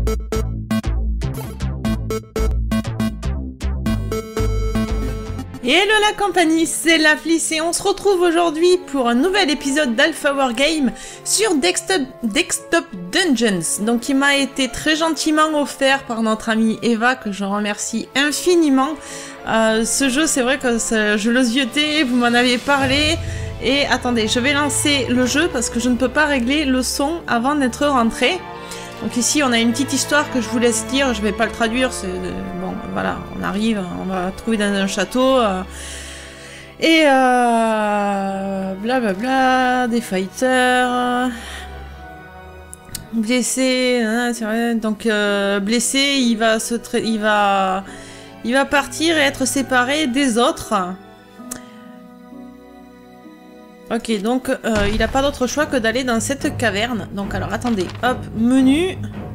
Hello la compagnie, c'est la Fliss et on se retrouve aujourd'hui pour un nouvel épisode d'Alpha Wargame sur Desktop Dungeons. Donc il m'a été très gentiment offert par notre amie Eva, que je remercie infiniment. Ce jeu, c'est vrai que je le ziotais, vous m'en avez parlé. Et attendez, je vais lancer le jeu parce que je ne peux pas régler le son avant d'être rentré. Donc ici on a une petite histoire que je vous laisse lire, je vais pas le traduire, c'est bon voilà, on arrive, on va trouver dans un château et blablabla, des fighters blessé, c'est vrai, donc blessé, il va partir et être séparé des autres. Ok, donc il n'a pas d'autre choix que d'aller dans cette caverne. Donc alors attendez, hop, menu,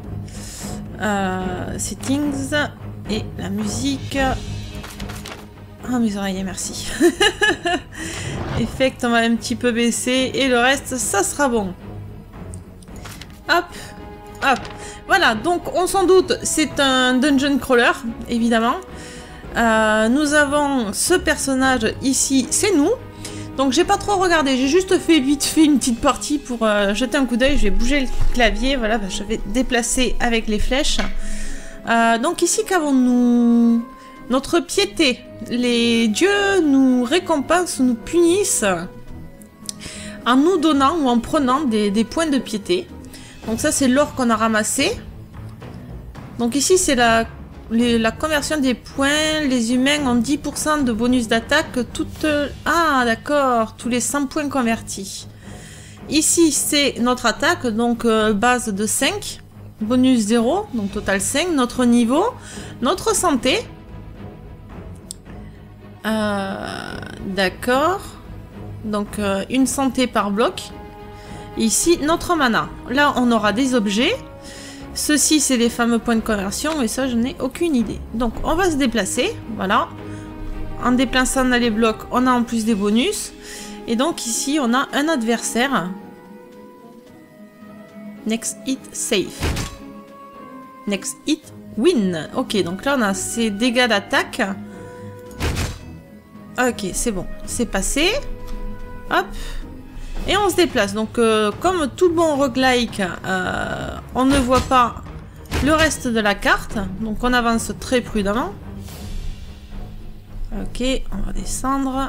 settings et la musique. Ah mes oreilles, merci. Effect, on va un petit peu baisser et le reste, ça sera bon. Hop, hop. Voilà, donc on s'en doute, c'est un dungeon crawler, évidemment. Nous avons ce personnage ici, c'est nous. Donc j'ai pas trop regardé, j'ai juste fait vite fait une petite partie pour jeter un coup d'œil. Je vais bouger le clavier, voilà, je vais déplacer avec les flèches. Donc ici qu'avons-nous? Notre piété. Les dieux nous récompensent, nous punissent en nous donnant ou en prenant des points de piété. Donc ça c'est l'or qu'on a ramassé. Donc ici c'est la conversion des points, les humains ont 10% de bonus d'attaque, ah d'accord, tous les 100 points convertis. Ici c'est notre attaque, donc base de 5, bonus 0, donc total 5, notre niveau, notre santé. D'accord, donc une santé par bloc. Ici notre mana, là on aura des objets. Ceci, c'est les fameux points de conversion, et ça, je n'ai aucune idée. Donc, on va se déplacer, voilà. En déplaçant dans les blocs, on a en plus des bonus. Et donc, ici, on a un adversaire. Next hit, safe. Next hit, win. Ok, donc là, on a ces dégâts d'attaque. Ok, c'est bon, c'est passé. Hop. Et on se déplace, donc comme tout bon roguelike, on ne voit pas le reste de la carte, donc on avance très prudemment. Ok, on va descendre.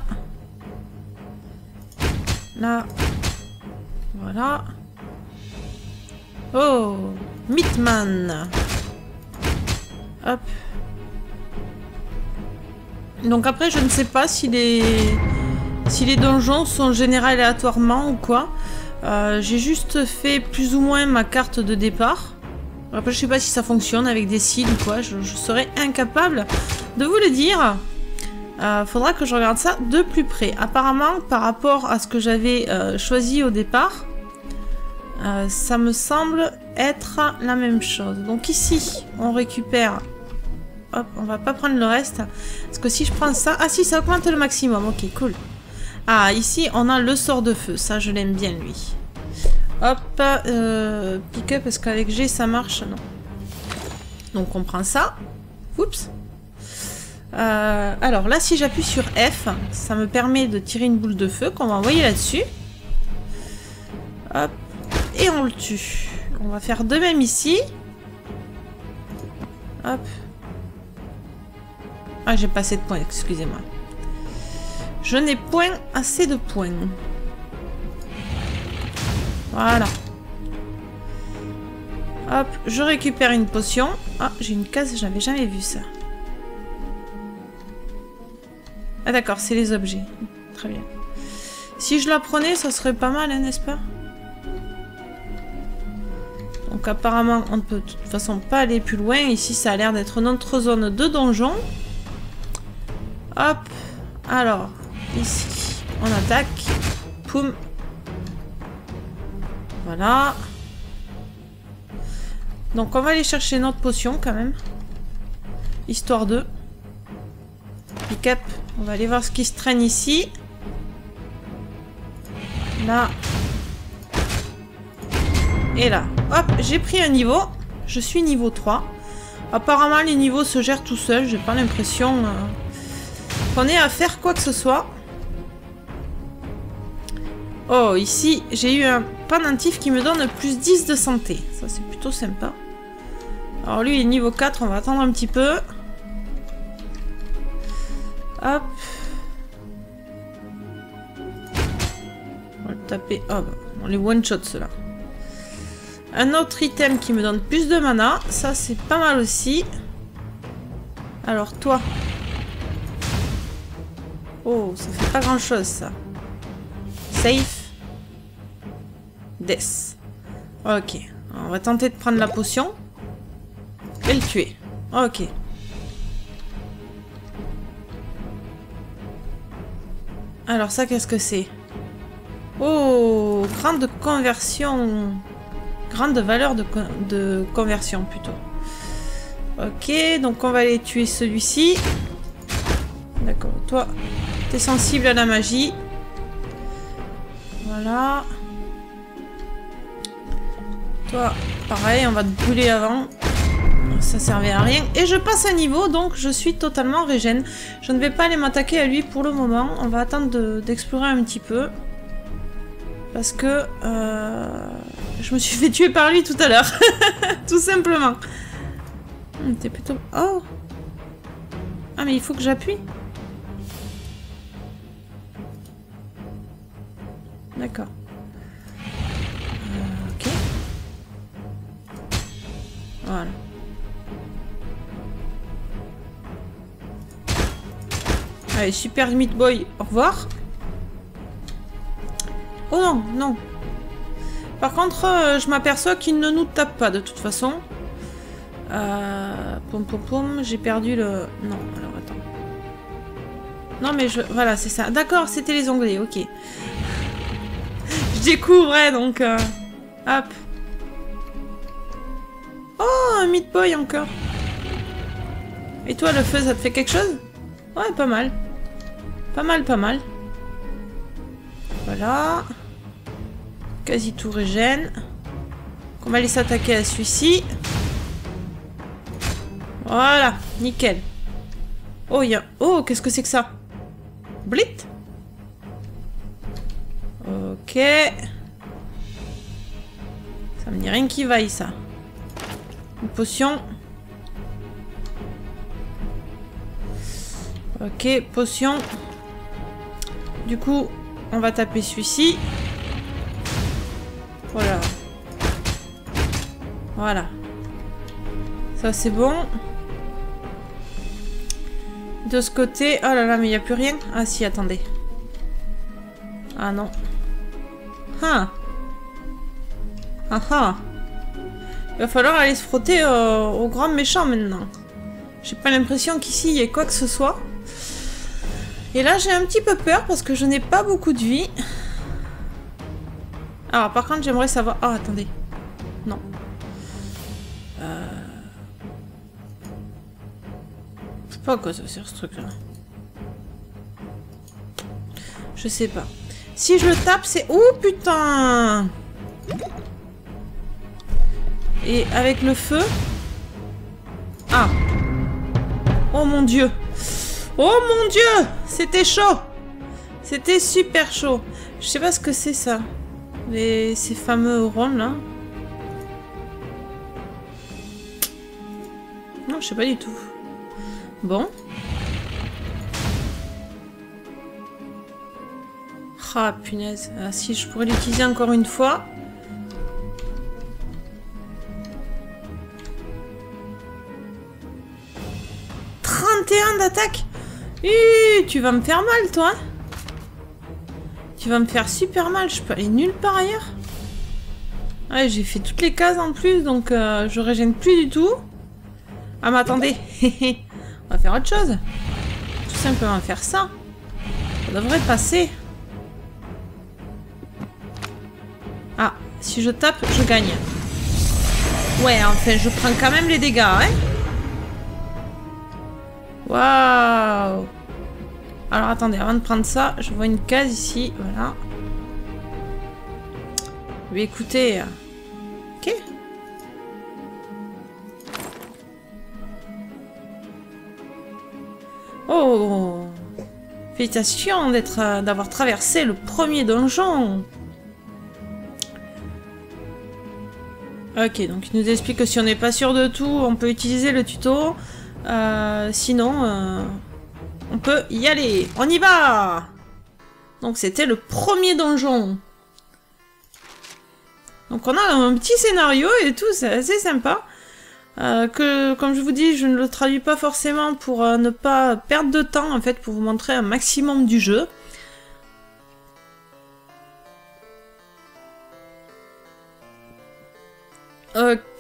Là, voilà. Oh, Meatman. Hop. Donc après, je ne sais pas si les donjons sont générés aléatoirement ou quoi. J'ai juste fait plus ou moins ma carte de départ. Après, je sais pas si ça fonctionne avec des cils ou quoi. Je serais incapable de vous le dire. Faudra que je regarde ça de plus près. Apparemment, par rapport à ce que j'avais choisi au départ, ça me semble être la même chose. Donc ici, on récupère... Hop, on va pas prendre le reste. Parce que si je prends ça... Ah si, ça augmente le maximum. Ok, cool. Ah, ici, on a le sort de feu. Ça, je l'aime bien, lui. Hop. Pick-up, parce qu'avec G, ça marche. Non. Donc, on prend ça. Oups. Alors, là, si j'appuie sur F, ça me permet de tirer une boule de feu qu'on va envoyer là-dessus. Hop. Et on le tue. On va faire de même ici. Hop. Ah, j'ai pas assez de points, excusez-moi. Je n'ai point assez de points. Voilà. Hop, je récupère une potion. Ah, j'ai une case, j'avais jamais vu ça. Ah d'accord, c'est les objets. Très bien. Si je la prenais, ça serait pas mal, hein, n'est-ce pas? Donc apparemment, on ne peut de toute façon pas aller plus loin. Ici, ça a l'air d'être notre zone de donjon. Hop. Alors... Ici, on attaque. Poum. Voilà. Donc, on va aller chercher notre potion quand même. Histoire de... Pick-up. On va aller voir ce qui se traîne ici. Là. Et là. Hop, j'ai pris un niveau. Je suis niveau 3. Apparemment, les niveaux se gèrent tout seuls. J'ai pas l'impression qu'on ait à faire quoi que ce soit. Oh, ici, j'ai eu un pendentif qui me donne plus 10 de santé. Ça, c'est plutôt sympa. Alors lui, il est niveau 4. On va attendre un petit peu. Hop. On va le taper. Oh, bah, on les one-shot, ceux-là. Un autre item qui me donne plus de mana. Ça, c'est pas mal aussi. Alors, toi. Oh, ça fait pas grand-chose, ça. Safe. Death. Ok. On va tenter de prendre la potion. Et le tuer. Ok. Alors ça, qu'est-ce que c'est? Oh, grande conversion. Grande valeur de conversion, plutôt. Ok, donc on va aller tuer celui-ci. D'accord, toi, t'es sensible à la magie. Voilà. Toi, pareil, on va te brûler avant. Ça servait à rien. Et je passe un niveau, donc je suis totalement régène. Je ne vais pas aller m'attaquer à lui pour le moment. On va attendre d'explorer un petit peu. Parce que je me suis fait tuer par lui tout à l'heure. Tout simplement. T'es plutôt... Oh! Ah, mais il faut que j'appuie. D'accord. Ok. Voilà. Allez, super Meat Boy, au revoir. Oh non, non. Par contre, je m'aperçois qu'il ne nous tape pas de toute façon. Pom pom pom, j'ai perdu le... Non, alors attends. Non mais je... Voilà, c'est ça. D'accord, c'était les onglets, ok. Je découvrais donc... Hop. Oh, un Meat Boy encore. Et toi, le feu, ça te fait quelque chose? Ouais, pas mal. Pas mal, pas mal. Voilà. Quasi tout régène. On va aller s'attaquer à celui-ci. Voilà, nickel. Oh, il y a... Oh, qu'est-ce que c'est que ça? Blit. Ok. Ça me dit rien qui vaille, ça. Une potion. Ok, potion. Du coup, on va taper celui-ci. Voilà. Voilà. Ça, c'est bon. De ce côté... Oh là là, mais il n'y a plus rien. Ah si, attendez. Ah non. Ah. Ah ah. Il va falloir aller se frotter au grand méchant maintenant. J'ai pas l'impression qu'ici, il y ait quoi que ce soit. Et là, j'ai un petit peu peur parce que je n'ai pas beaucoup de vie. Alors, par contre, j'aimerais savoir... Oh, attendez. Non. Je sais pas à quoi ça sert, ce truc-là. Je sais pas. Si je le tape, c'est... Oh, putain! Et avec le feu... Ah! Oh, mon Dieu! Oh, mon Dieu! C'était chaud! C'était super chaud. Je sais pas ce que c'est, ça. Ces fameux ronds, là. Non, je sais pas du tout. Bon. Ah, punaise. Ah, si je pourrais l'utiliser encore une fois. « 31 d'attaque. Tu vas me faire mal, toi. Tu vas me faire super mal. Je peux aller nulle part ailleurs. Ouais, j'ai fait toutes les cases en plus, donc je régène plus du tout. Ah, mais attendez. On va faire autre chose. Tout simplement faire ça. Ça devrait passer. Ah, si je tape, je gagne. Ouais, enfin, je prends quand même les dégâts, hein. Waouh. Alors, attendez, avant de prendre ça, je vois une case ici, voilà. Mais écoutez... Ok. Oh! Félicitations d'avoir traversé le premier donjon. Ok, donc il nous explique que si on n'est pas sûr de tout, on peut utiliser le tuto. Sinon, on peut y aller. On y va! Donc c'était le premier donjon. Donc on a un petit scénario et tout, c'est assez sympa. Que, comme je vous dis, je ne le traduis pas forcément pour ne pas perdre de temps, en fait, pour vous montrer un maximum du jeu. Ok.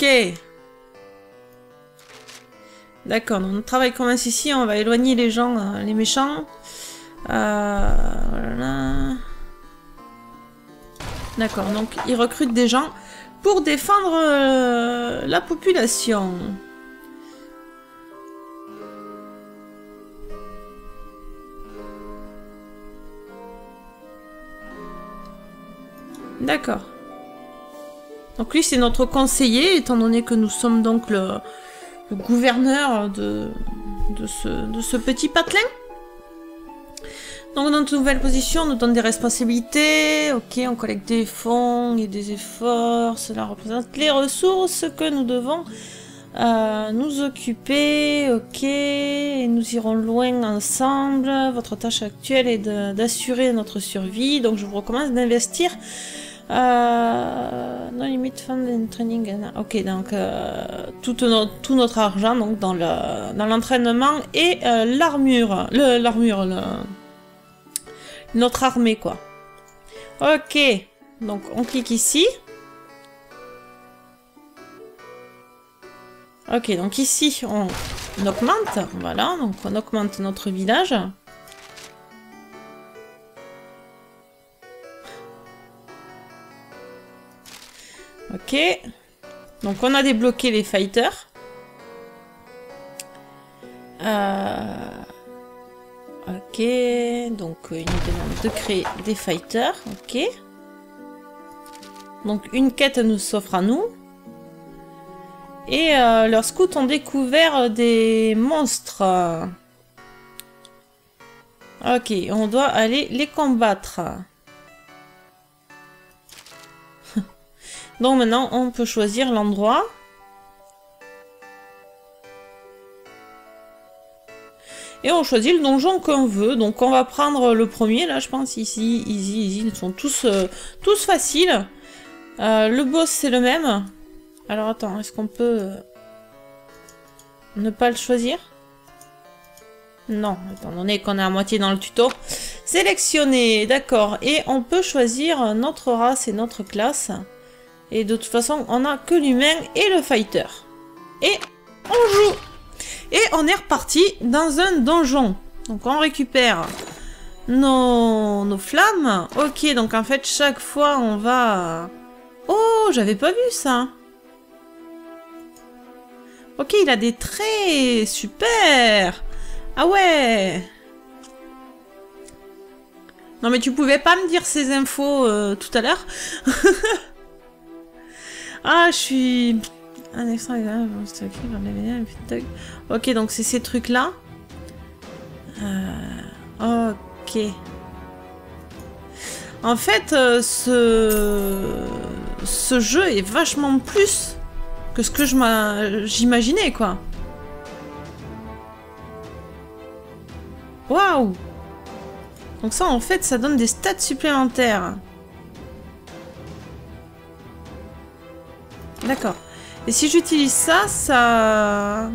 D'accord, donc notre travail commence ici, on va éloigner les gens, les méchants. Voilà. D'accord, donc ils recrutent des gens pour défendre la population. D'accord. Donc lui c'est notre conseiller, étant donné que nous sommes donc le gouverneur de ce petit patelin. Donc notre nouvelle position nous donne des responsabilités. Ok, on collecte des fonds et des efforts. Cela représente les ressources que nous devons nous occuper. Ok, et nous irons loin ensemble. Votre tâche actuelle est d'assurer notre survie. Donc je vous recommande d'investir. No limit fund and training. Ok, donc tout notre argent donc dans l'entraînement et l'armure. Notre armée, quoi. Ok. Donc, on clique ici. Ok, donc ici, on augmente. Voilà, donc on augmente notre village. Ok. Donc, on a débloqué les fighters. Ok, donc il nous demande de créer des fighters, ok. Donc une quête nous s'offre à nous. Et leurs scouts ont découvert des monstres. Ok, on doit aller les combattre. Donc maintenant on peut choisir l'endroit. Et on choisit le donjon qu'on veut. Donc on va prendre le premier, là je pense, ici, easy. Ils sont tous faciles. Le boss c'est le même. Alors attends, est-ce qu'on peut ne pas le choisir? Non, étant donné qu'on est à moitié dans le tuto. Sélectionner, d'accord. Et on peut choisir notre race et notre classe. Et de toute façon, on n'a que l'humain et le fighter. Et on joue! Et on est reparti dans un donjon. Donc on récupère nos flammes. Ok, donc en fait chaque fois on va... Oh, j'avais pas vu ça. Ok, il a des traits. Super. Ah ouais. Non mais tu pouvais pas me dire ces infos tout à l'heure. Ah, je suis... Un extra... Ok, donc c'est ces trucs-là. Ok. En fait, ce jeu est vachement plus que ce que j'imaginais, quoi. Waouh! Donc ça, en fait, ça donne des stats supplémentaires. D'accord. Et si j'utilise ça, ça...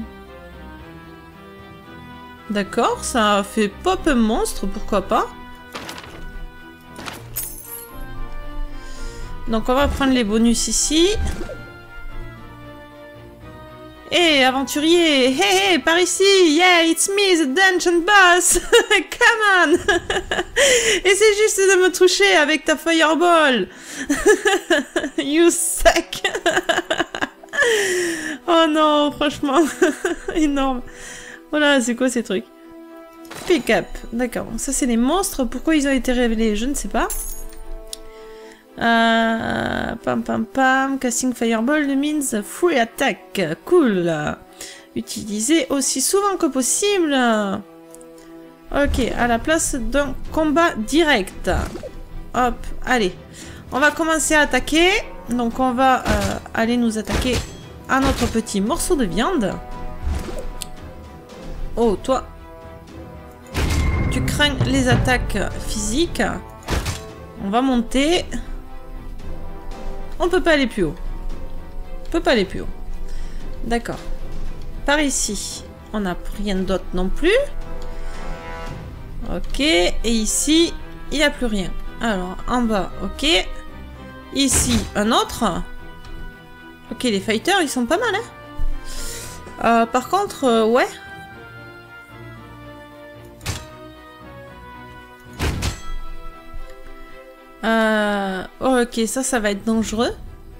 D'accord, ça fait pop un monstre, pourquoi pas. Donc on va prendre les bonus ici. Hey, aventurier! Hey, hey, par ici! Yeah, it's me, the dungeon boss! Come on! Essaie juste de me toucher avec ta fireball! You suck! Oh non, franchement, énorme. Voilà, c'est quoi ces trucs? Pick up, d'accord. Ça, c'est les monstres. Pourquoi ils ont été révélés? Je ne sais pas. Pam pam pam. Casting Fireball means free attack. Cool. Utilisez aussi souvent que possible. Ok, à la place d'un combat direct. Hop, allez. On va commencer à attaquer. Donc on va aller nous attaquer à notre petit morceau de viande. Oh, toi. Tu crains les attaques physiques. On va monter. On peut pas aller plus haut. On peut pas aller plus haut. D'accord. Par ici, on n'a rien d'autre non plus. Ok. Et ici, il n'y a plus rien. Alors, en bas, ok. Ici, un autre. Ok, les fighters, ils sont pas mal, hein. Par contre, ouais. Ok, ça va être dangereux.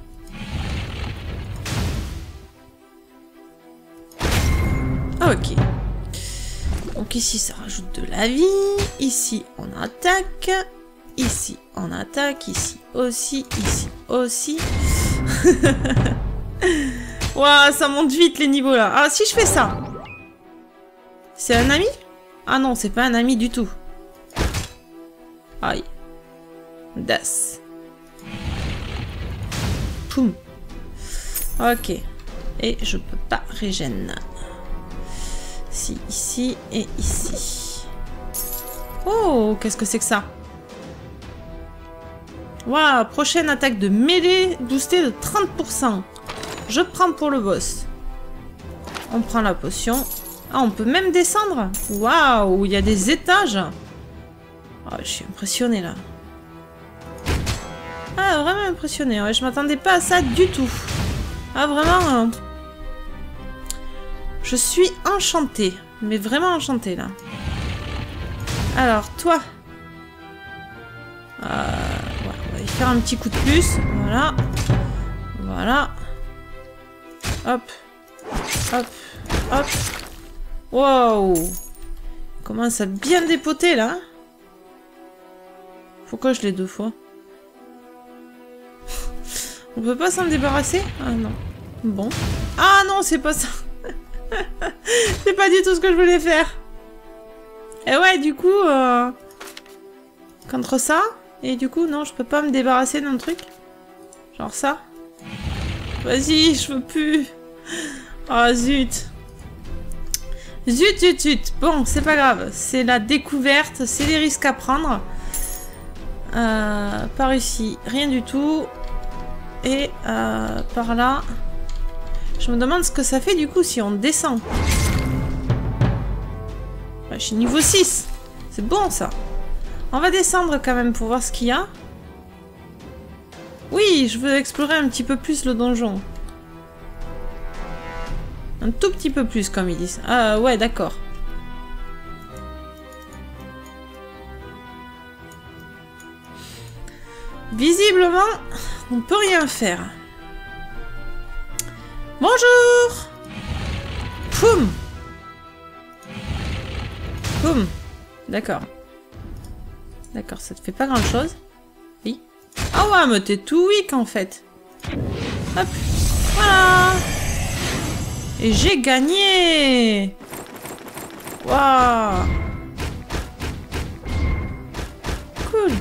Ok. Donc ici, ça rajoute de la vie. Ici, on attaque. Ici, on attaque. Ici aussi. Ici aussi. Waouh, ça monte vite les niveaux là. Ah, si je fais ça. C'est un ami? Ah non, c'est pas un ami du tout. Aïe. Das. Poum. Ok. Et je peux pas régène. Si, ici et ici. Oh, qu'est-ce que c'est que ça? Waouh, prochaine attaque de mêlée boostée de 30%. Je prends pour le boss. On prend la potion. Ah, on peut même descendre. Waouh, il y a des étages. Oh, je suis impressionnée là. Ah, vraiment impressionnée. Ouais, je m'attendais pas à ça du tout. Ah, vraiment. Je suis enchantée. Mais vraiment enchantée là. Alors, toi. Ouais, on va y faire un petit coup de plus. Voilà. Voilà. Hop. Hop. Hop. Wow. Commence à bien dépoter là. Pourquoi je l'ai deux fois? On peut pas s'en débarrasser? Ah non. Bon. Ah non, c'est pas ça. C'est pas du tout ce que je voulais faire. Et ouais, du coup... contre ça. Et du coup, non, je peux pas me débarrasser d'un truc. Genre ça. Vas-y, je veux plus. Ah, zut. Zut, zut, zut. Bon, c'est pas grave. C'est la découverte. C'est les risques à prendre. Par ici, rien du tout. Et par là, je me demande ce que ça fait du coup si on descend. Ouais, je suis niveau 6. C'est bon ça. On va descendre quand même pour voir ce qu'il y a. Oui, je veux explorer un petit peu plus le donjon. Un tout petit peu plus comme ils disent. Ah ouais, d'accord. Visiblement, on ne peut rien faire. Bonjour. Poum. Poum. D'accord. D'accord, ça te fait pas grand chose. Oui. Ah ouais, mais t'es tout weak en fait. Hop. Voilà. Et j'ai gagné. Waouh. Cool.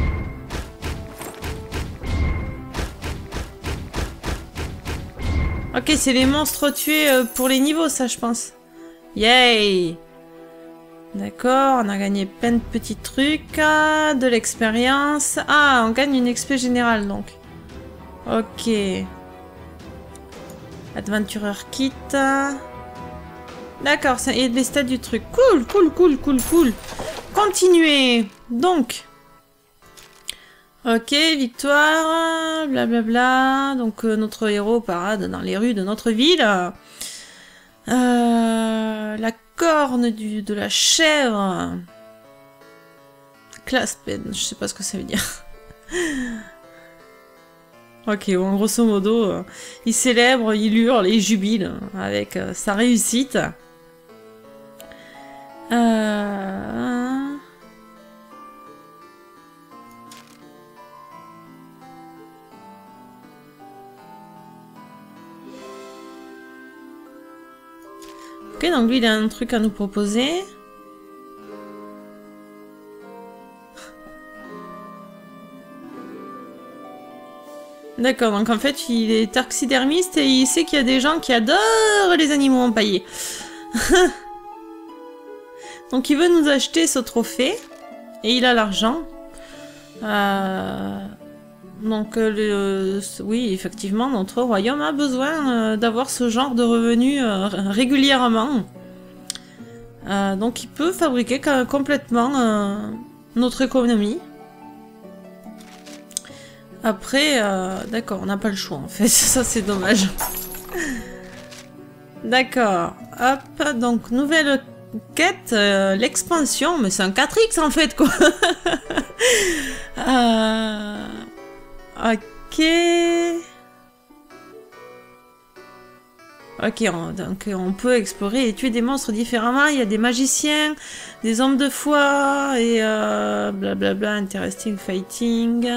Ok, c'est les monstres tués pour les niveaux, ça, je pense. Yay! D'accord, on a gagné plein de petits trucs, de l'expérience. Ah, on gagne une XP générale, donc. Ok. Adventureur kit. D'accord, il y a des stats du truc. Cool, cool, cool, cool, cool. Continuez. Donc. Ok, victoire, blablabla. Donc notre héros parade dans les rues de notre ville. La corne de la chèvre. Claspen, je sais pas ce que ça veut dire. Ok, bon, grosso modo, il célèbre, il hurle, il jubile avec sa réussite. Ok, donc lui, il a un truc à nous proposer. D'accord, donc en fait, il est taxidermiste et il sait qu'il y a des gens qui adorent les animaux empaillés. Donc il veut nous acheter ce trophée. Et il a l'argent. Donc, oui, effectivement, notre royaume a besoin d'avoir ce genre de revenus régulièrement. Donc il peut fabriquer complètement notre économie. Après, d'accord, on n'a pas le choix en fait, ça c'est dommage. D'accord, hop, donc nouvelle quête, l'expansion, mais c'est un 4X en fait quoi. Ok. Ok, donc on peut explorer et tuer des monstres différemment. Il y a des magiciens, des hommes de foi et blablabla, interesting fighting.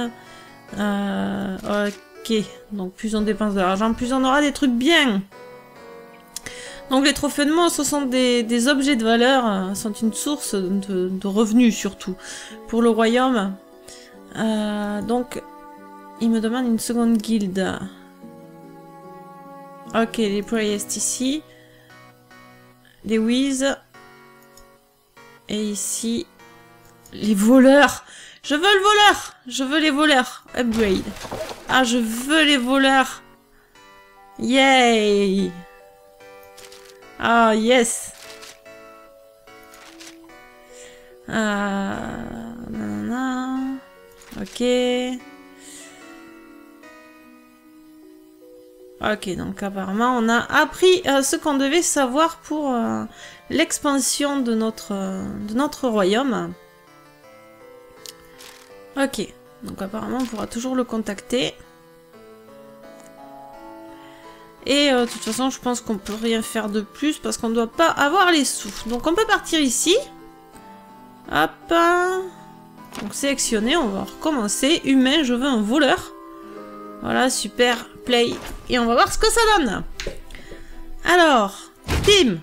Ok, donc plus on dépense de l'argent, plus on aura des trucs bien. Donc les trophées de monstres sont des objets de valeur, sont une source de revenus surtout pour le royaume. Donc il me demande une seconde guilde. Ok, les Priest ici. Les Wiz. Et ici, les voleurs. Je veux le voleur. Je veux les voleurs. Upgrade. Ah, je veux les voleurs. Yay. Ah, yes. Nanana. Ok. Ok, donc apparemment on a appris ce qu'on devait savoir pour l'expansion de notre royaume. Ok, donc apparemment on pourra toujours le contacter. Et de toute façon je pense qu'on peut rien faire de plus parce qu'on ne doit pas avoir les sous. Donc on peut partir ici. Hop. Donc sélectionner, on va recommencer. Humain, je veux un voleur. Voilà, super, play. Et on va voir ce que ça donne. Alors, Tim.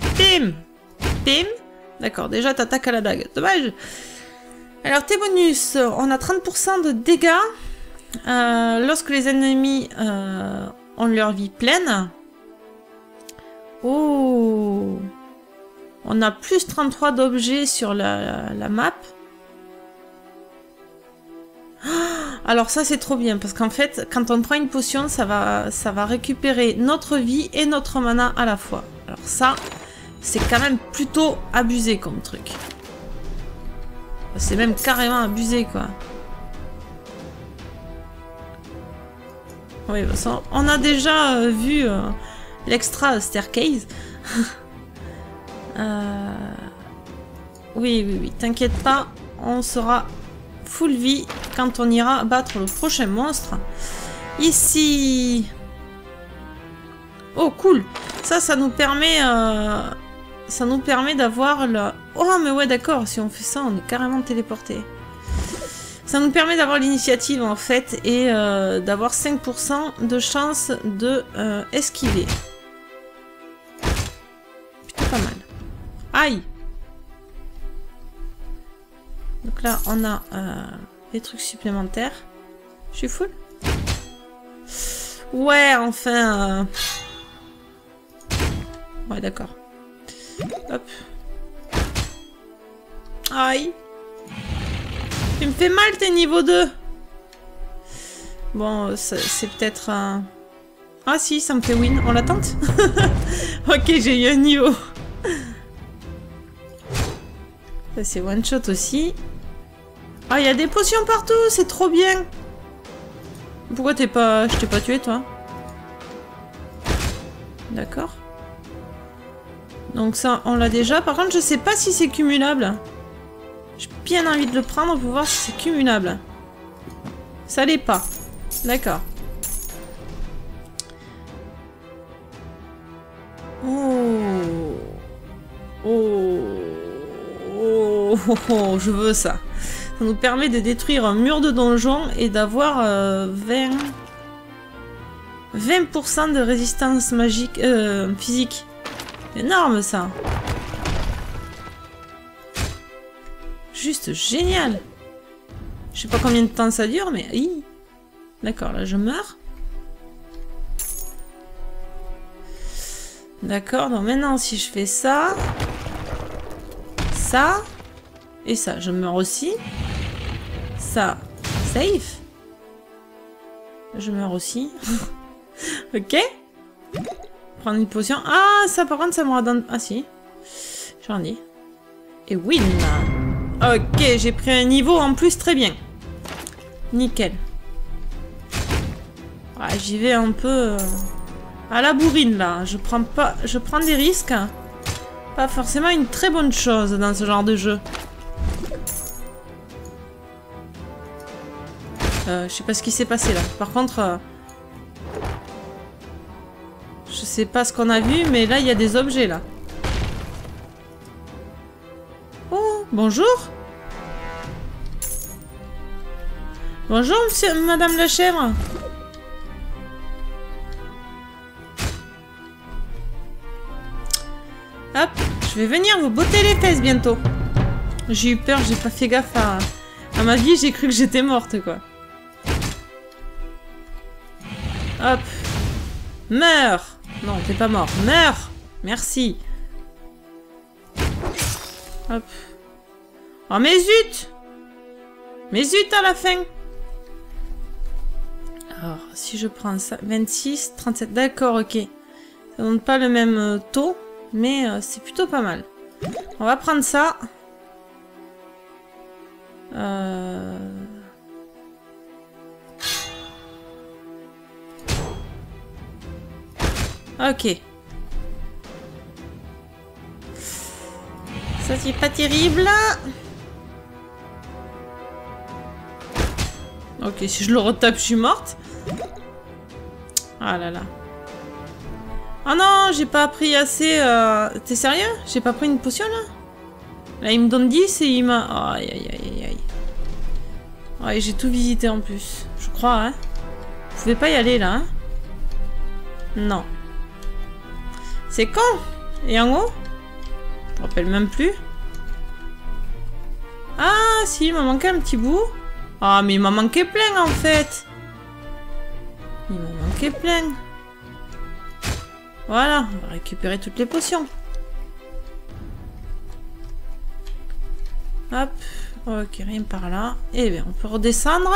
D'accord, déjà t'attaques à la dague. Dommage. Alors, tes bonus, on a 30% de dégâts lorsque les ennemis ont leur vie pleine. Oh. On a plus 33 d'objets sur la map. Alors ça c'est trop bien parce qu'en fait quand on prend une potion ça va récupérer notre vie et notre mana à la fois. Alors ça c'est quand même plutôt abusé comme truc. C'est même carrément abusé quoi. Oui, de toute façon, on a déjà vu l'extra staircase. Oui, t'inquiète pas, on sera full vie quand on ira battre le prochain monstre. Ici. Oh cool. Ça nous permet d'avoir le... Oh mais ouais d'accord, si on fait ça on est carrément téléporté. Ça nous permet d'avoir l'initiative en fait et d'avoir 5% de chance de esquiver. Plutôt pas mal. Aïe. Donc là, on a des trucs supplémentaires. Je suis full. Ouais, enfin... Ouais, d'accord. Hop. Aïe. Tu me fais mal, t'es niveau 2. Bon, c'est peut-être un... Ah si, ça me fait win. On la tente. Ok, j'ai eu un niveau. Ça, c'est one shot aussi. Ah, il y a des potions partout, c'est trop bien. Pourquoi je t'ai pas tué, toi? D'accord. Donc ça, on l'a déjà. Par contre, je sais pas si c'est cumulable. J'ai bien envie de le prendre pour voir si c'est cumulable. Ça l'est pas. D'accord. Oh. Oh, je veux ça. Ça nous permet de détruire un mur de donjon et d'avoir 20% de résistance magique, physique. Énorme ça. Juste génial. Je sais pas combien de temps ça dure, mais... D'accord, là je meurs. D'accord, donc maintenant si je fais ça... Ça... Et ça, je meurs aussi. Ça, safe. Je meurs aussi. Ok. Prendre une potion. Ah, ça par contre, ça me redonne... Ah si. J'en ai. Et win. Ok, j'ai pris un niveau en plus très bien. Nickel. Ouais, j'y vais un peu à la bourrine là. Je prends des risques. Pas forcément une très bonne chose dans ce genre de jeu. Je sais pas ce qui s'est passé là. Par contre, je sais pas ce qu'on a vu, mais là il y a des objets là. Oh, bonjour. Bonjour, monsieur, madame la chèvre. Hop, je vais venir vous botter les fesses bientôt. J'ai eu peur, j'ai pas fait gaffe à ma vie, j'ai cru que j'étais morte, quoi. Hop. Meurs. Non, t'es pas mort. Meurs. Merci. Hop. Oh, mais zut. Mais zut à la fin. Alors, si je prends ça... 26, 37... D'accord, ok. Ça donne pas le même taux, mais c'est plutôt pas mal. On va prendre ça. Ok. Ça, c'est pas terrible. Ok, si je le retape, je suis morte. Ah là là. Oh non, j'ai pas pris assez... T'es sérieux? J'ai pas pris une potion, là? Là, il me donne 10 et il m'a... Aïe, aïe, aïe, aïe. Ouais, j'ai tout visité en plus. Je crois, hein. Vous pouvez pas y aller, là, hein? Non. C'est con. Et en haut? Je me rappelle même plus. Ah, si, il m'a manqué un petit bout. Ah, mais il m'a manqué plein, en fait. Il m'a manqué plein. Voilà, on va récupérer toutes les potions. Hop. Ok, rien par là. Eh bien, on peut redescendre.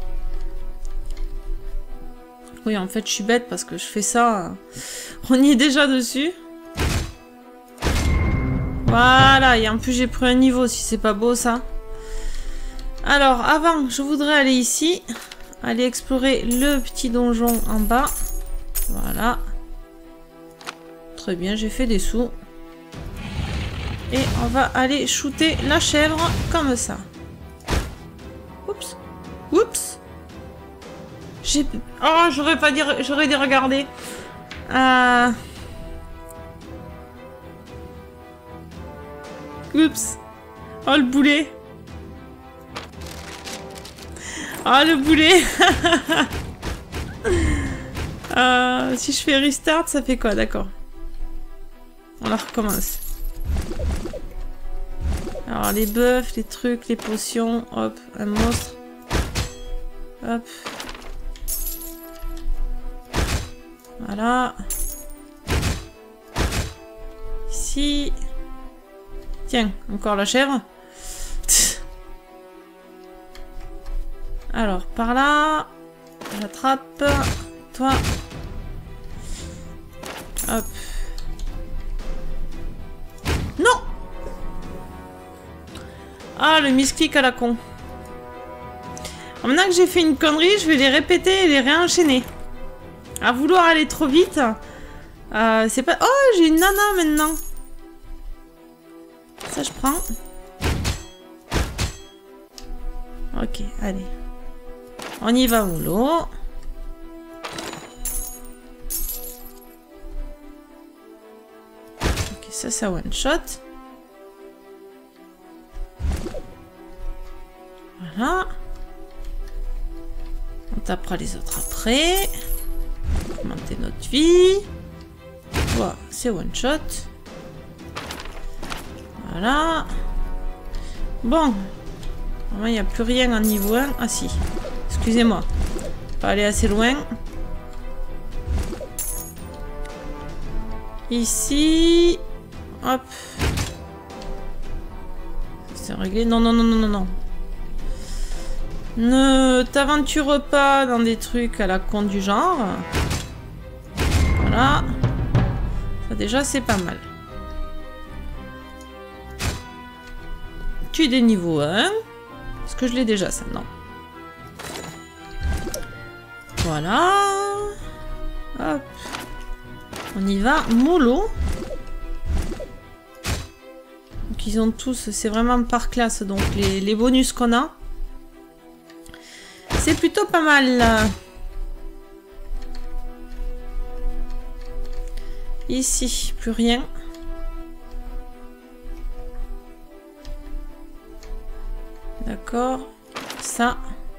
Oui, en fait, je suis bête parce que je fais ça. On y est déjà dessus. Voilà, et en plus, j'ai pris un niveau, si c'est pas beau, ça. Alors, avant, je voudrais aller ici. Aller explorer le petit donjon en bas. Voilà. Très bien, j'ai fait des sous. Et on va aller shooter la chèvre comme ça. Oups. Oups. J'ai... Oh, j'aurais pas dit... J'aurais dû regarder. Oups. Oh, le boulet. Oh, le boulet. Si je fais restart, ça fait quoi? D'accord. On la recommence. Alors, les buffs, les trucs, les potions. Hop, un monstre. Hop. Voilà. Ici. Tiens, encore la chèvre. Alors, par là. J'attrape. Toi. Hop. Non! Ah, le misclic à la con. Alors, maintenant que j'ai fait une connerie, je vais les répéter et les réenchaîner. À vouloir aller trop vite. C'est pas... Oh, j'ai une nana maintenant. Ça, je prends. Ok, allez. On y va, mollo. Ok, ça one shot. Voilà. On tapera les autres après. Augmenter notre vie. Voilà, c'est one shot. Voilà. Bon. Normalement, il n'y a plus rien en niveau 1. Ah si. Excusez-moi. Pas aller assez loin. Ici. Hop. C'est réglé. Non, non, non, non, non, non. Ne t'aventure pas dans des trucs à la con du genre. Voilà. Ça déjà, c'est pas mal. Tu es des niveaux 1. Est-ce que je l'ai déjà, ça? Non. Voilà. Hop. On y va. Mollo. Donc ils ont tous... C'est vraiment par classe. Donc les bonus qu'on a. C'est plutôt pas mal. Ici, plus rien. D'accord. Ça.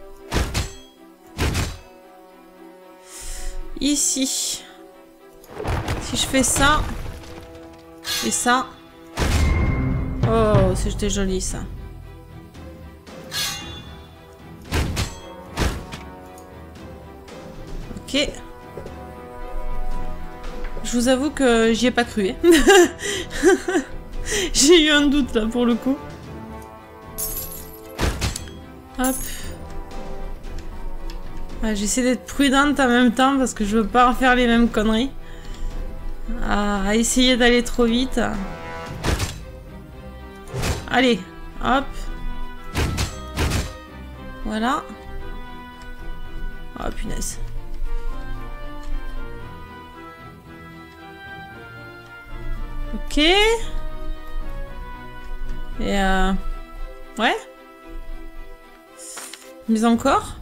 Ici. Si je fais ça. Et ça. Oh, c'était joli ça. Ok. Je vous avoue que j'y ai pas cru. Hein. J'ai eu un doute là pour le coup. Hop. Ouais, j'essaie d'être prudente en même temps parce que je veux pas refaire les mêmes conneries. À essayer d'aller trop vite. Allez, hop. Voilà. Oh punaise. Ok. Et ouais. Mais encore.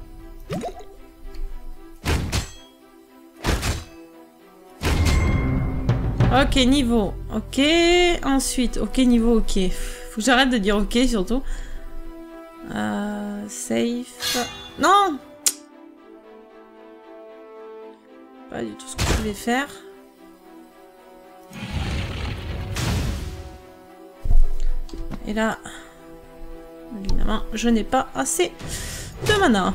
Ok, niveau. Ok. Ensuite, ok, niveau, ok. Faut que j'arrête de dire ok, surtout. Safe. Non! Pas du tout ce que je voulais faire. Et là, évidemment, je n'ai pas assez de mana.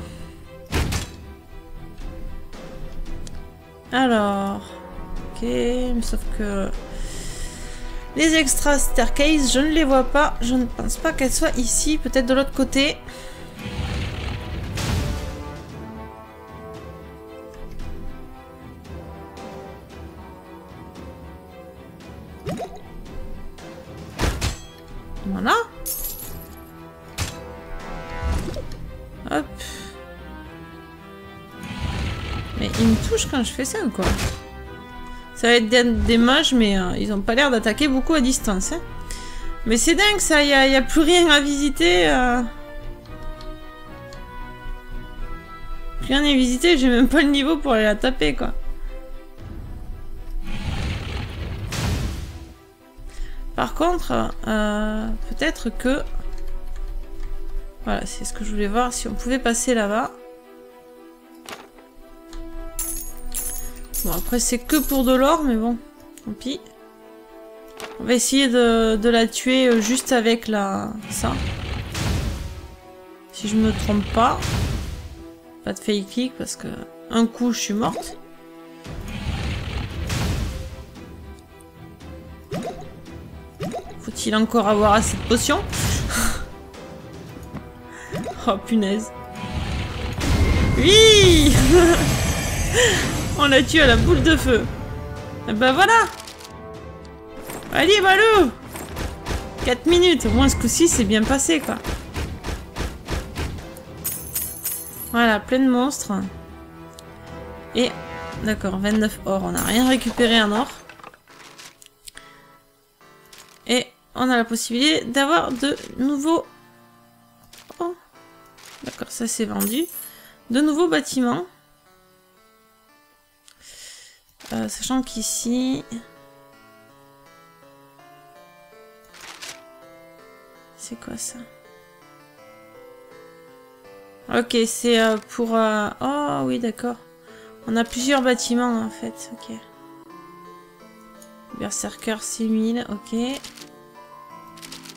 Alors, ok, sauf que les extras staircase, je ne les vois pas. Je ne pense pas qu'elles soient ici, peut-être de l'autre côté. Voilà. Hop. Mais il me touche quand je fais ça ou quoi? Ça va être des mages, mais ils ont pas l'air d'attaquer beaucoup à distance. Hein. Mais c'est dingue ça, y a plus rien à visiter. Plus rien à visiter, j'ai même pas le niveau pour aller la taper quoi. Par contre, peut-être que... Voilà, c'est ce que je voulais voir, si on pouvait passer là-bas. Bon, après c'est que pour de l'or, mais bon, tant pis. On va essayer de la tuer juste avec ça. Si je me trompe pas. Pas de fake click, parce que un coup je suis morte. Faut-il encore avoir assez de potions? Oh punaise. Oui. On l'a tué à la boule de feu. Et ben voilà. Allez, Balou. 4 minutes. Au moins ce coup-ci c'est bien passé quoi. Voilà, plein de monstres. Et d'accord, 29 or. On n'a rien récupéré en or. Et on a la possibilité d'avoir de nouveaux... Oh. D'accord, ça c'est vendu. De nouveaux bâtiments. Sachant qu'ici... C'est quoi ça? Ok, c'est pour... Oh oui, d'accord. On a plusieurs bâtiments en fait, ok. Berserker 6000, ok.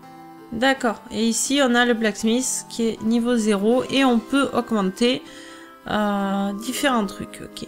D'accord. Et ici, on a le blacksmith qui est niveau 0 et on peut augmenter Différents trucs, ok.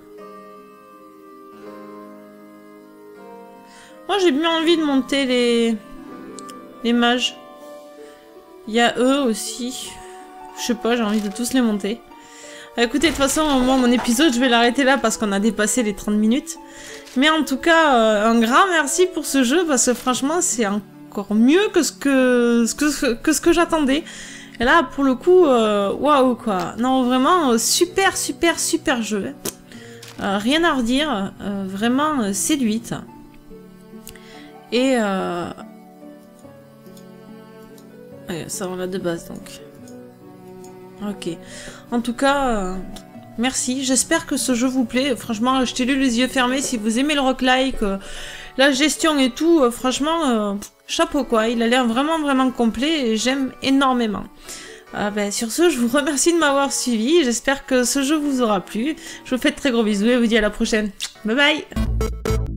Moi j'ai bien envie de monter les mages. Il y a eux aussi. Je sais pas, j'ai envie de tous les monter. Écoutez, de toute façon, moi, mon épisode, je vais l'arrêter là parce qu'on a dépassé les 30 minutes. Mais en tout cas, un grand merci pour ce jeu parce que franchement, c'est encore mieux que ce que j'attendais. Et là, pour le coup, waouh quoi. Non, vraiment, super, super, super jeu. Rien à redire. Vraiment séduite. Et ouais, ça on l'a de base donc. Ok. En tout cas, merci. J'espère que ce jeu vous plaît. Franchement, achetez-le les yeux fermés si vous aimez le roguelike, la gestion et tout. Franchement, chapeau quoi. Il a l'air vraiment vraiment complet et j'aime énormément. Ben, sur ce, je vous remercie de m'avoir suivi. J'espère que ce jeu vous aura plu. Je vous fais de très gros bisous et vous dis à la prochaine. Bye bye.